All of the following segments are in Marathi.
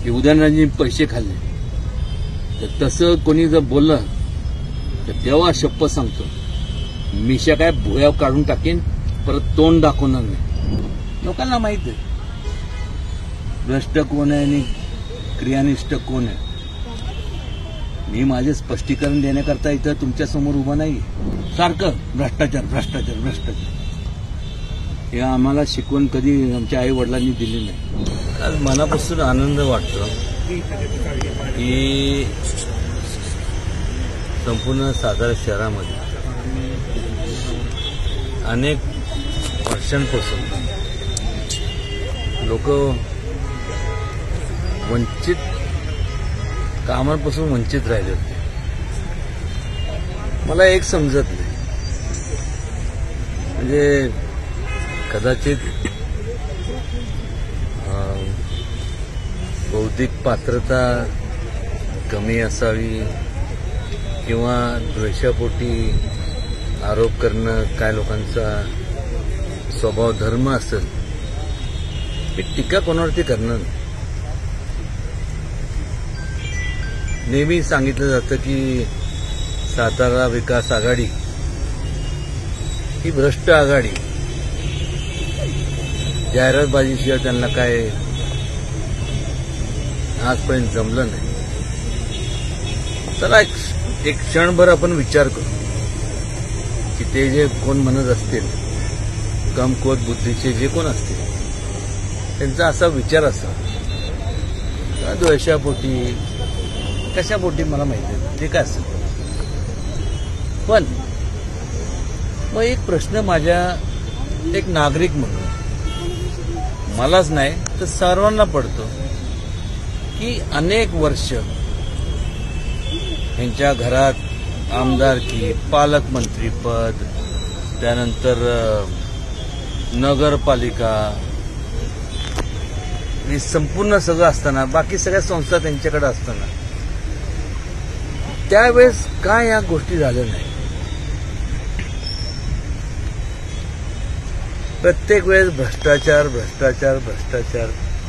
की उदयनराजेंनी पैसे खाल्ले, तर तसं कोणी जर बोललं तर तेव्हा शपथ सांगतो मिशा काय भुया काढून टाकेन, परत तोंड दाखवणार नाही. लोकांना माहित आहे भ्रष्ट कोण आहे आणि क्रियानिष्ठ कोण आहे. मी माझे स्पष्टीकरण देण्याकरता इथं तुमच्या समोर उभा नाही. सारखं भ्रष्टाचार भ्रष्टाचार भ्रष्टाचार हे आम्हाला शिकवण कधी आमच्या आई वडिलांनी दिली नाही. आज मनापासून आनंद वाटतो की संपूर्ण सातारा शहरामध्ये अनेक वर्षांपासून लोक वंचित कामांपासून वंचित राहिले होते. मला एक समजत नाही, म्हणजे कदाचित बौद्धिक पात्रता कमी असावी किंवा द्वेषापोटी आरोप करणं काय लोकांचा स्वभाव धर्म असेल. मी टीका कोणावरती करणार नाही. नेहमी सांगितलं जातं की सातारा विकास आघाडी ही भ्रष्ट आघाडी, जाहिरातबाजीशिवाय त्यांना काय आजपर्यंत जमलं नाही. चला एक क्षणभर आपण विचार करू की ते जे कोण म्हणत असतील, कमकुवत बुद्धीचे जे कोण असतील, त्यांचा असा विचार असा द्वेषापोटी कशापोटी मला माहिती आहे ते काय असेल. पण मग एक प्रश्न माझ्या एक नागरिक म्हणून मलाच नाही तर सर्वांना पडतो की अनेक वर्ष यांच्या घरात आमदारकी, पालकमंत्रीपद, त्यानंतर नगरपालिका हे संपूर्ण सगळं असताना, बाकी सगळ्या संस्था त्यांच्याकडे असताना त्यावेळेस का या गोष्टी झाल्या नाही. प्रत्येक वेळेस भ्रष्टाचार भ्रष्टाचार भ्रष्टाचार.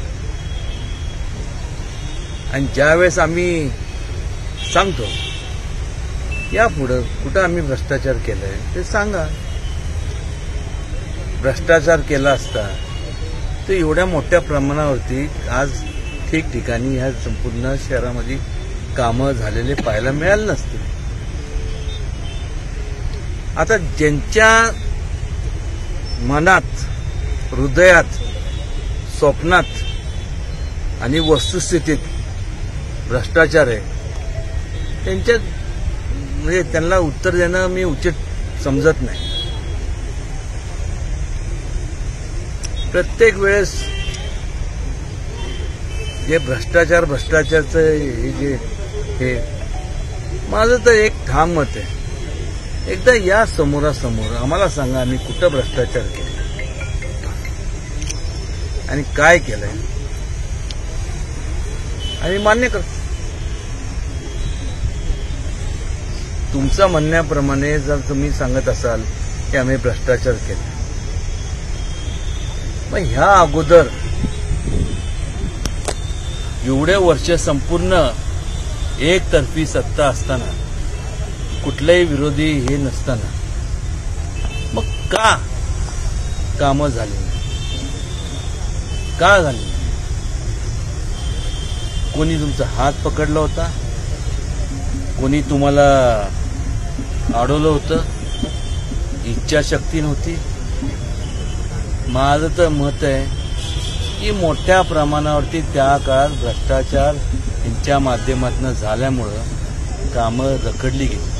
आणि ज्यावेळेस आम्ही सांगतो यापुढं कुठं आम्ही भ्रष्टाचार केलाय ते सांगा. भ्रष्टाचार केला असता तर एवढ्या मोठ्या प्रमाणावरती आज ठिकठिकाणी ह्या संपूर्ण शहरामध्ये कामं झालेले पाहायला मिळाले नसते. आता ज्यांच्या मनात, हृदयात, स्वप्नात आणि वस्तुस्थितीत भ्रष्टाचार आहे त्यांच्या म्हणजे त्यांना उत्तर देणं मी उचित समजत नाही. प्रत्येक वेळेस जे भ्रष्टाचारचं हे माझं तर एक ठाम मत आहे. एकदा या समोरासमोर आम्हाला सांगा आम्ही कुठं भ्रष्टाचार केला आणि काय केलंय. आम्ही मान्य करतो. तुमच्या म्हणण्याप्रमाणे जर तुम्ही सांगत असाल की आम्ही भ्रष्टाचार केला, मग ह्या अगोदर एवढे वर्ष संपूर्ण एकतर्फी सत्ता असताना, कुठलेही विरोधी हे नसताना मग का कामं झाली नाही, का झाली नाही? कोणी तुमचा हात पकडला होता, कोणी तुम्हाला अडवलं होतं, इच्छाशक्ती नव्हती. माझं तर मत आहे की मोठ्या प्रमाणावरती त्या काळात भ्रष्टाचार यांच्या माध्यमातून झाल्यामुळं कामं रखडली गेली.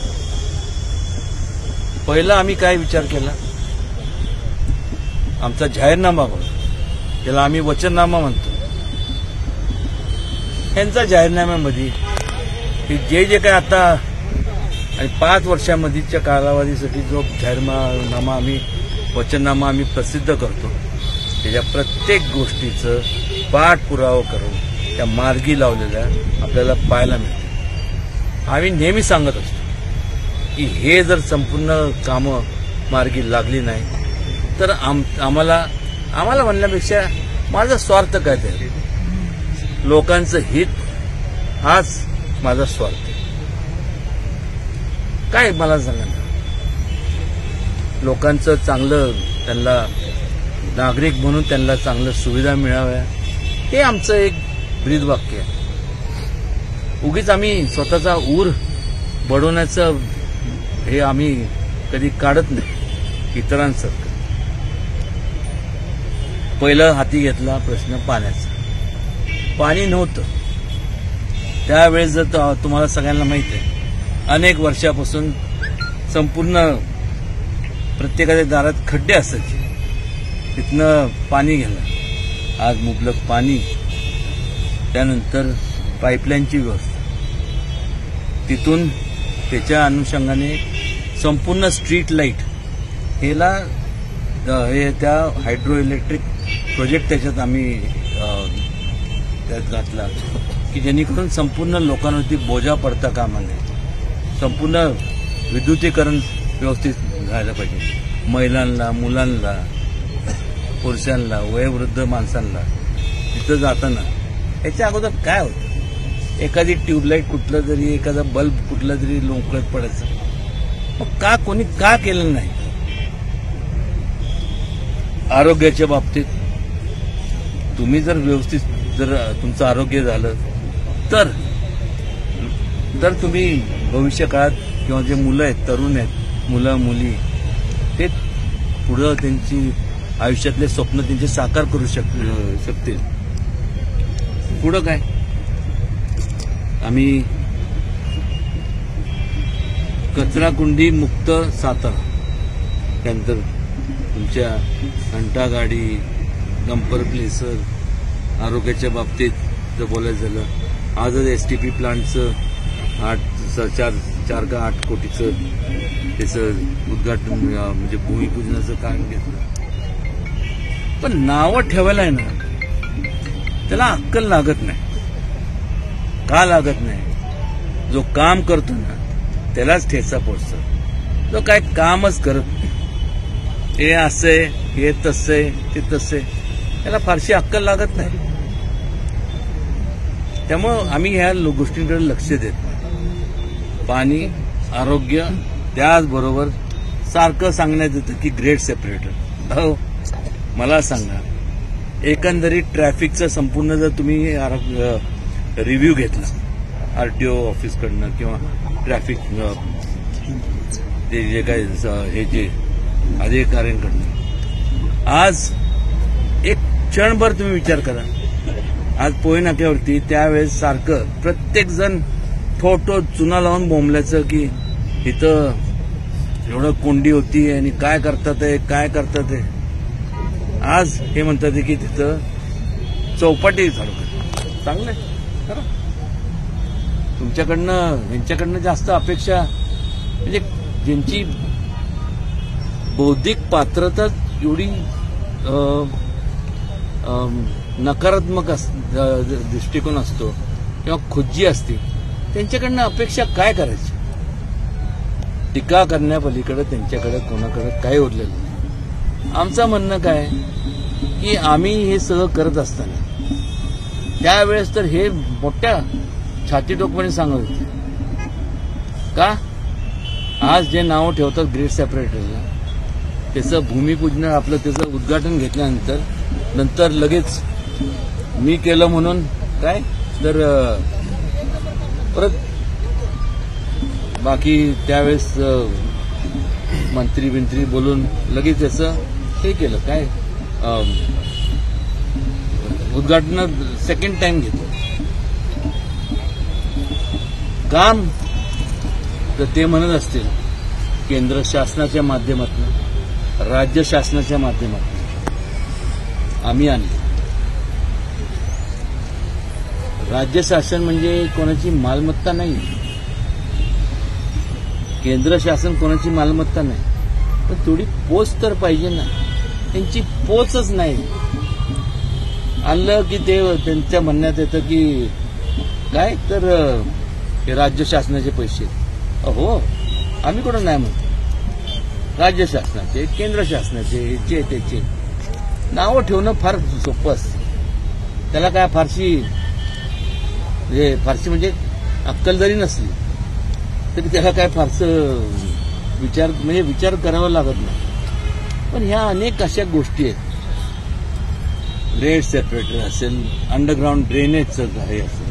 पहिला आम्ही काय विचार केला, आमचा जाहीरनामा म्हणून त्याला आम्ही वचननामा म्हणतो. यांचा जाहीरनाम्यामध्ये जे जे काय आता आणि 5 वर्षामध्येच्या कालावधीसाठी जो जाहीरनामा आम्ही वचननामा आम्ही प्रसिद्ध करतो, त्याच्या प्रत्येक गोष्टीचं पाठपुरावा करून त्या मार्गी लावलेल्या आपल्याला पाहायला मिळते. आम्ही नेहमी सांगत असतो की हे जर संपूर्ण कामं मार्गी लागली नाही तर आम्हाला म्हणण्यापेक्षा माझा स्वार्थ काय ते लोकांचं हित हाच माझा स्वार्थ आहे. काय मला सांगा ना, लोकांचं चांगलं, त्यांना नागरिक म्हणून त्यांना चांगलं सुविधा मिळाव्या, हे आमचं एक ब्रीदवाक्य आहे. उगीच आम्ही स्वतःचा ऊर बढवण्याचं हे आम्ही कधी काढत नाही इतरांसारखं. पहिलं हाती घेतला प्रश्न पाण्याचा. पाणी नव्हतं त्यावेळेस. जर तुम्हाला सगळ्यांना माहिती आहे, अनेक वर्षापासून संपूर्ण प्रत्येकाच्या दारात खड्डे असायचे, तिथनं पाणी गेलं. आज मुबलक पाणी, त्यानंतर पाईपलाईनची व्यवस्था, तिथून त्याच्या अनुषंगाने संपूर्ण स्ट्रीट लाईट हे त्या हायड्रो इलेक्ट्रिक प्रोजेक्ट त्याच्यात आम्ही त्यात घातला की जेणेकरून संपूर्ण लोकांवरती बोजा पडता कामा नये. संपूर्ण विद्युतीकरण व्यवस्थित झालं पाहिजे. महिलांना, मुलांना, पुरुषांना, वयोवृद्ध माणसांना तिथं जाताना. याच्या अगोदर काय होतं, एखादी ट्यूबलाईट कुठलं तरी, एखादा बल्ब कुठला तरी लोंकळत पडायचं. मग का कोणी का केलं नाही? आरोग्याच्या बाबतीत तुम्ही जर व्यवस्थित जर तुमचं आरोग्य झालं तर तुम्ही भविष्य काळात किंवा जे मुलं आहेत, तरुण आहेत, मुलं मुली, ते पुढं त्यांची आयुष्यातले स्वप्न त्यांचे साकार करू शकतील. पुढं काय, आम्ही कचराकुंडी मुक्त सातारा, त्यानंतर तुमच्या घंटागाडी, डंपर प्लेसर, आरोग्याच्या बाबतीत जर बोलायचं झालं, आजच एसटीपी प्लांटचं 4 का 8 कोटीचं त्याचं उद्घाटन म्हणजे भूमिपूजनाचं काम घेतलं. पण नावं ठेवायला आहे ना, त्याला अक्कल लागत नाही. का लागत नाही? जो काम करतो ना त्यालाच ठेचा पोचतो. जो काय कामच करत नाही, हे असंय, हे तसंय, ते तसंय, त्याला फारशी अक्कल लागत नाही. त्यामुळं आम्ही ह्या गोष्टींकडे लक्ष देत नाही. पाणी, आरोग्य, त्याचबरोबर सारखं सांगण्यात येतं की ग्रेड सेपरेटर. हो, मला सांगा, एकंदरीत ट्रॅफिकचा संपूर्ण जर तुम्ही रिव्ह्यू घेतला आरटीओ ऑफिसकडनं किंवा ट्रॅफिक जे काय हे जे अधिकाऱ्यांकडनं, आज एक क्षणभर तुम्ही विचार करा. आज पोहे नाक्यावरती त्यावेळेस सारखं प्रत्येक जण फोटो चुना लावून बोंबल्याचं की इथं एवढं कोंडी होती आणि काय करतात आहे. आज हे म्हणतात की तिथं चौपाटी चालू कर. चांगलंय, खरं. यांच्याकडनं जास्त अपेक्षा, म्हणजे ज्यांची बौद्धिक पात्रता एवढी नकारात्मक दृष्टिकोन असतो किंवा खुज्जी असते, त्यांच्याकडनं अपेक्षा काय करायची? टीका करण्यापलीकडे त्यांच्याकडे कोणाकडे काय उरलेलं नाही. आमचं म्हणणं काय की आम्ही हे सगळं करत असताना त्यावेळेस तर हे मोठ्या छातीटोकपणे सांगत होते. का? आज जे नाव ठेवतात ग्रेड सेपरेटरला, त्याचं भूमिपूजन, आपलं त्याचं उद्घाटन घेतल्यानंतर लगेच मी केलं म्हणून काय तर परत बाकी त्यावेळेस मंत्री बोलून लगेच त्याचं हे केलं. काय उद्घाटन सेकंड टाइम घेतो. काम तर ते म्हणत असतील केंद्र शासनाच्या माध्यमातून, राज्य शासनाच्या माध्यमातून आम्ही आणले. राज्य शासन म्हणजे कोणाची मालमत्ता नाही, केंद्र शासन कोणाची मालमत्ता नाही. पण थोडी पोच तर पाहिजे ना. त्यांची पोचच नाही. आणलं की ते त्यांच्या म्हणण्यात येतं की काय तर हे राज्य शासनाचे पैसे. हो, आम्ही कुठं नाही म्हणतो. राज्य शासनाचे, केंद्र शासनाचे, ह्याचे त्याचे नावं ठेवणं फार सोपं असतं. त्याला काय फारशी म्हणजे फारशी म्हणजे अक्कल जरी नसली तरी त्याला काय फारसं विचार करावा लागत नाही. पण ह्या अनेक अशा गोष्टी आहेत. ग्रेड सेपरेटर असेल, अंडरग्राऊंड ड्रेनेजचं काय असेल.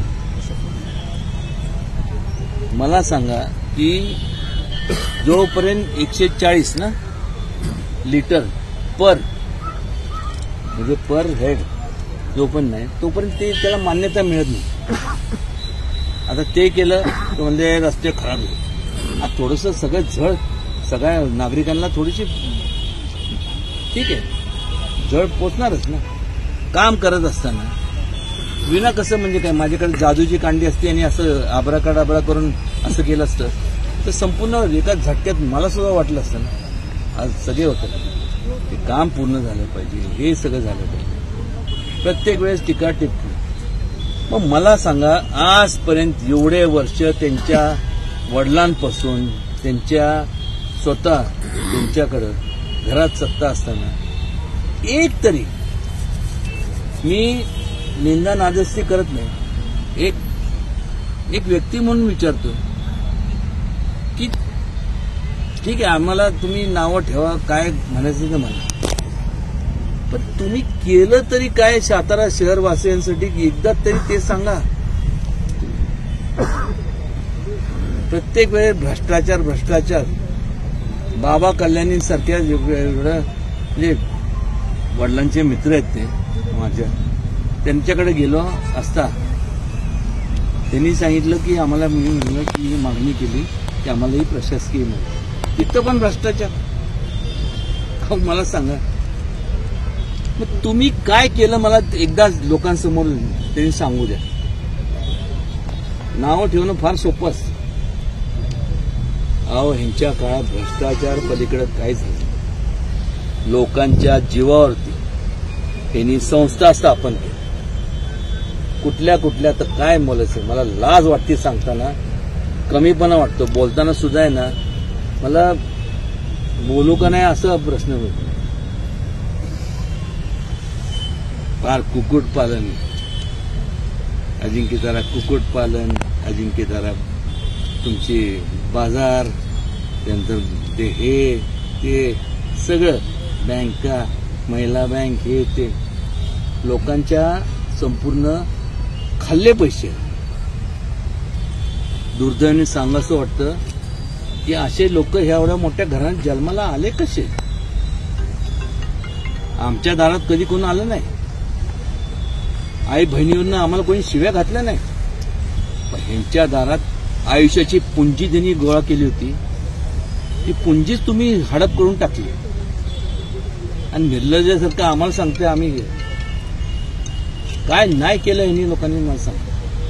मला सांगा की जोपर्यंत 140 ना लिटर पर म्हणजे पर हेड जोपर्यंत नाही तोपर्यंत त्याला मान्यता मिळत नाही. आता ते केलं तर म्हणजे रस्ते खराब होते. थोडंसं सगळं झळ सगळ्या नागरिकांना थोडीशी ठीक आहे झळ पोचणारच ना. काम करत असताना विना कसं म्हणजे काय माझ्याकडे जादूची कांडी असते आणि असं आबराकाडाबरा करून असं केलं असतं तर संपूर्ण एका झटक्यात मला सुद्धा वाटलं असतं ना. आज सगळे होतं ते काम पूर्ण झालं पाहिजे, हे सगळं झालं पाहिजे. प्रत्येक वेळेस टीका टिप्पणी. मग मला सांगा आजपर्यंत एवढे वर्ष त्यांच्या वडिलांपासून त्यांच्या स्वतः त्यांच्याकडं घरात सत्ता असताना एक तरी मी निंदा नादस्ती करत नाही. एक व्यक्ती म्हणून विचारतो की ठीक आहे आम्हाला तुम्ही नावं ठेवा काय म्हणायचं ते म्हणा, पण तुम्ही केलं तरी काय सातारा शहरवासियांसाठी एकदा तरी ते सांगा. प्रत्येक वेळेस भ्रष्टाचार. बाबा कल्याणींसारख्या म्हणजे वडिलांचे मित्र आहेत ते माझ्या, त्यांच्याकडे गेलो असता त्यांनी सांगितलं की आम्हाला मी म्हणलं की ही मागणी केली की आम्हाला ही प्रशासकीय मिळेल. तिथं पण भ्रष्टाचार. मला सांगा मग तुम्ही काय केलं मला एकदा लोकांसमोर त्यांनी सांगू द्या. नावं ठेवणं फार सोपं असतं. अहो ह्यांच्या काळात भ्रष्टाचार पलीकडे काहीच नाही. लोकांच्या जीवावरती त्यांनी संस्था स्थापन केली. कुठल्या तर काय बोलायचं मला लाज वाटते सांगताना, कमीपणा वाटतो बोलताना सुद्धा आहे ना. मला बोलू का नाही असा प्रश्न होतो. फार कुक्कुटपालन अजिंक्यतारा, कुक्कुटपालन अजिंक्यतारा, तुमची बाजार, त्यानंतर ते सगळं बँका, महिला बँक, हे ते लोकांच्या संपूर्ण खाल्ले पैसे. दुर्दैवाने सांगावंसं वाटतं की असे लोक ह्या एवढ्या मोठ्या घरात जन्माला आले कसे. आमच्या दारात कधी कोण आलं नाही. आई बहिणीवरनं आम्हाला कोणी शिव्या घातल्या नाही. पण ह्यांच्या दारात आयुष्याची पुंजी त्यांनी गोळा केली होती. ती पुंजीच तुम्ही हडप करून टाकली आणि निर्लज्जासारखं आम्हाला सांगते आम्ही काय नाही केलं यांनी लोकांनी मला सांगतो.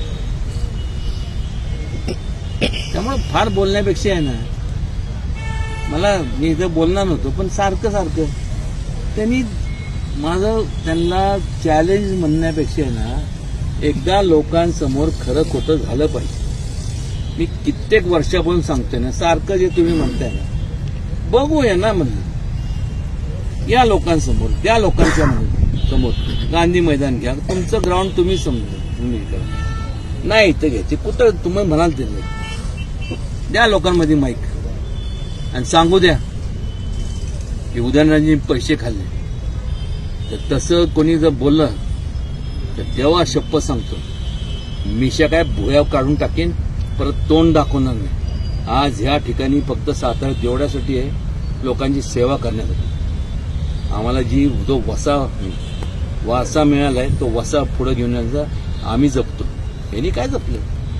त्यामुळे फार बोलण्यापेक्षा आहे ना, मला मी इथं बोलणार नव्हतो पण सारखं त्यांनी त्यांना चॅलेंज म्हणण्यापेक्षा आहे ना, एकदा लोकांसमोर खरं खोटं झालं पाहिजे. मी कित्येक वर्षापासून सांगतोय ना, सारखं जे तुम्ही म्हणताय ना, बघूया ना म्हणलं. या लोकांसमोर, त्या लोकांच्या समोर गांधी मैदान घ्या, तुमचं ग्राउंड तुम्ही तुम्ही करा. नाही इथं घ्यायचे कुठं तुम्ही म्हणाल ते द्या लोकांमध्ये माईक आणि सांगू द्या की उदयनराजेंनी पैसे खाल्ले. तर तसं कोणी जर बोललं तर तेव्हा शपथ सांगतो मिशा काय भुया काढून टाकेन, परत तोंड दाखवणार नाही. आज ह्या ठिकाणी फक्त सातारा जेवढ्यासाठी आहे, लोकांची सेवा करण्यासाठी. आम्हाला जो वासा मिळालाय तो वसा पुढे घेऊन यायचा आम्ही जपतो. यांनी काय जपलं?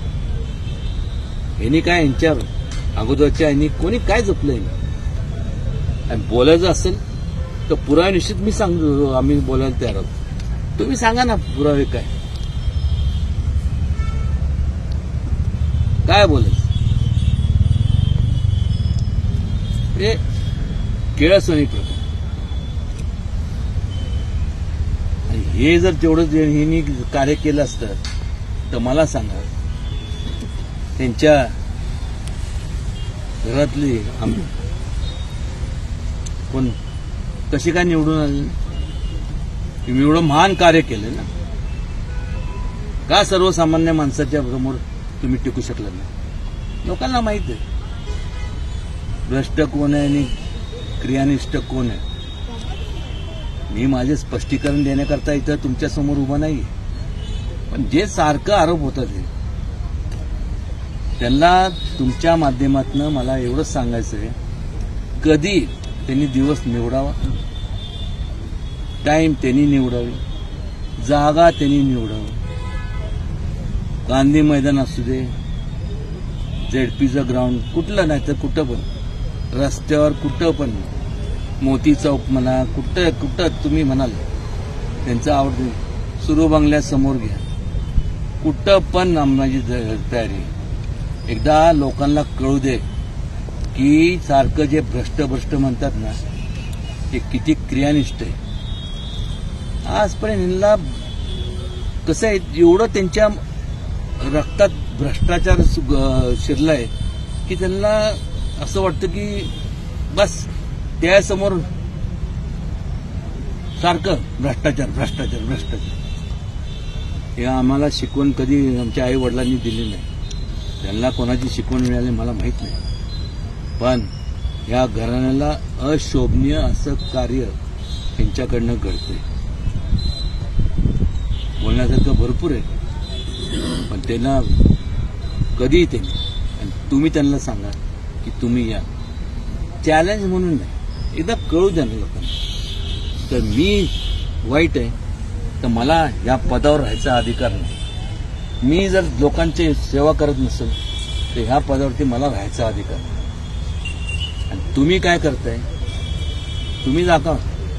यांनी काय यांच्या अगोदरच्या यांनी कोणी काय जपलंय? आणि बोलायचं असेल तर पुरावे निश्चित मी सांगतो, आम्ही बोलायला तयार आहोत. तुम्ही सांगा ना पुरावे काय बोलायचं. हे केळसवानी प्रकार. हे जर तेवढं ह्यांनी कार्य केलं असतं तर मला सांगा त्यांच्या घरातली कोण कशी काय निवडून आले? एवढं महान कार्य केलं ना. का सर्वसामान्य माणसाच्या समोर तुम्ही टिकू शकला नाही? लोकांना माहित आहे भ्रष्ट कोण आहे आणि क्रियानिष्ठ कोण आहे. मी माझे स्पष्टीकरण देण्याकरता इथं तुमच्या समोर उभा नाही. पण जे सारखं आरोप होतात त्यांना तुमच्या माध्यमातून मला एवढंच सांगायचं आहे, कधी त्यांनी दिवस निवडावा, टाइम त्यांनी निवडावी, जागा त्यांनी निवडावी. गांधी मैदान असू दे, झेडपीचं ग्राउंड कुठलं नाही तर कुठं पण, रस्त्यावर कुठं पण, मोती चौक म्हणा, कुठं तुम्ही म्हणाल त्यांचं आवडते, सुरू बंगल्यासमोर घ्या, कुठं पण माझी तयारी. एकदा लोकांना कळू दे की सारखं जे भ्रष्ट म्हणतात ना ते किती क्रियानिष्ठ आहे. आजपर्यंत यांना कसं आहे, एवढं त्यांच्या रक्तात भ्रष्टाचार शिरलाय की त्यांना असं वाटतं की बस त्यासमोर सारखं भ्रष्टाचार. हे आम्हाला शिकवण कधी आमच्या आई वडिलांनी दिली नाही. त्यांना कोणाची शिकवण मिळाली मला माहित नाही. पण या घराण्याला अशोभनीय असं कार्य त्यांच्याकडनं घडतंय. बोलण्यासारखं भरपूर आहे, पण त्यांना कधीही त्यांनी, आणि तुम्ही त्यांना सांगा की तुम्ही या, चॅलेंज म्हणून नाही, एकदा कळू द्या ना लोकांना. तर मी वाईट आहे तर मला या पदावर राहायचा अधिकार नाही. मी जर लोकांची सेवा करत नसेल तर ह्या पदावरती मला राहायचा अधिकार नाही. आणि तुम्ही काय करताय, तुम्ही दाखवा.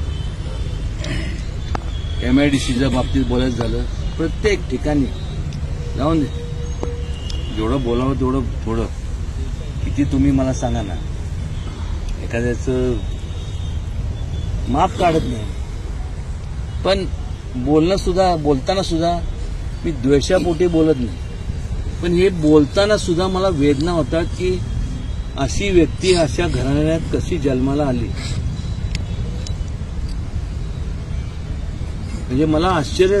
MIDCच्या बाबतीत बोलायचं झालं, प्रत्येक ठिकाणी जाऊन दे, जेवढं बोलावं तेवढं थोडं. किती तुम्ही मला सांगा ना, एखाद्याचं माप काढत नाही. पण बोलताना सुद्धा मी द्वेषापोटी बोलत नाही. पण हे बोलताना सुद्धा मला वेदना होतात की अशी व्यक्ती अशा घराण्यात कशी जन्माला आली. म्हणजे मला आश्चर्य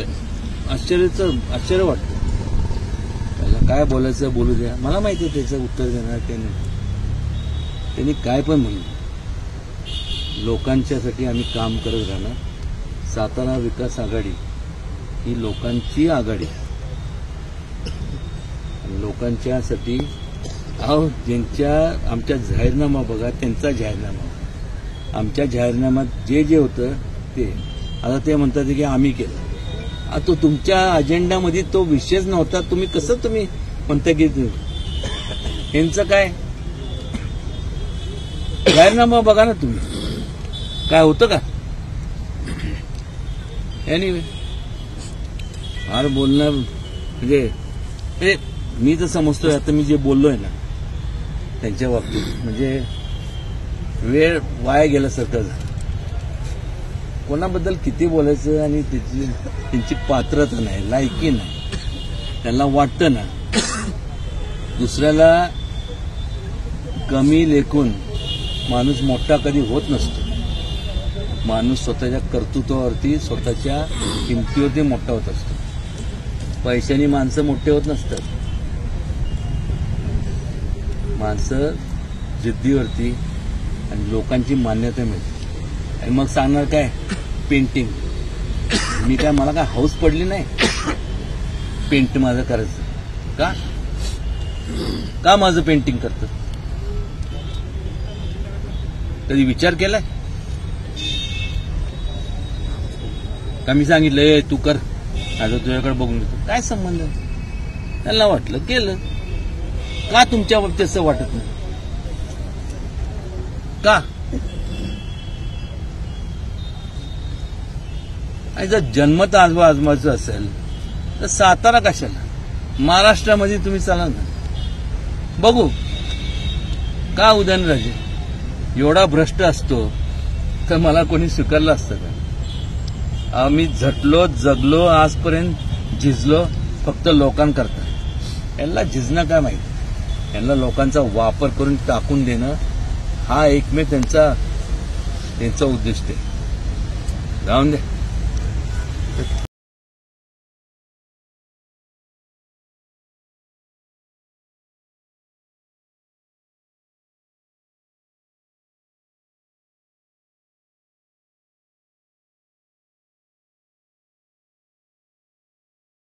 वाटतं. त्याला काय बोलायचं बोलू द्या, मला माहिती आहे त्याचं उत्तर देणार त्यांनी काय पण म्हणू. लोकांच्यासाठी आम्ही काम करत राहणार. सातारा विकास आघाडी ही लोकांची आघाडी, लोकांच्यासाठी. आमच्या जाहीरनामा बघा, त्यांचा जाहीरनामा, आमच्या जाहीरनाम्यात जे होतं ते. आता ते म्हणतात की आम्ही केलं. तो तुमच्या अजेंडामध्ये तो विषयच नव्हता. तुम्ही म्हणता की यांचं काय जाहीरनामा बघा ना तुम्ही, काय होतं का. एनिवे, फार बोलणं म्हणजे मी तर समजतोय आता मी जे बोललोय ना त्यांच्या बाबतीत, म्हणजे वेळ वाया गेल्यासारखं झालं. कोणाबद्दल किती बोलायचं आणि त्यांची पात्रता नाही, लायकी नाही. त्यांना वाटतं ना दुसऱ्याला कमी लेखून माणूस मोठा कधी होत नसतो. माणूस स्वतःच्या कर्तृत्वावरती, स्वतःच्या किमतीवरती मोठा होत असतो. पैशाने माणसं मोठे होत नसतात. माणसं जिद्दीवरती आणि लोकांची मान्यता मिळते. आणि मग सांगणार काय, पेंटिंग. मला काय हौस पडली नाही पेंट माझं करायचं. का माझं पेंटिंग करतं, कधी विचार केलाय का? मी सांगितलं तू कर, आता तुझ्याकडे बघून घेतो, काय संबंध. त्यांना वाटलं केलं. का तुमच्या बाबतीत असं वाटत नाही का? आणि जर जन्मत आजमाचं असेल तर सातारा कशाला, महाराष्ट्रामध्ये तुम्ही चला ना, बघू. का उदयनराजे एवढा भ्रष्ट असतो तर मला कोणी स्वीकारलं असतं का? आम्ही झटलो, जगलो, आजपर्यंत झिजलो फक्त लोकांकरता. यांना झिजणं काय माहिती. यांना लोकांचा वापर करून टाकून देणं हा एकमेव त्यांचा उद्दिष्ट आहे. जाऊन दे.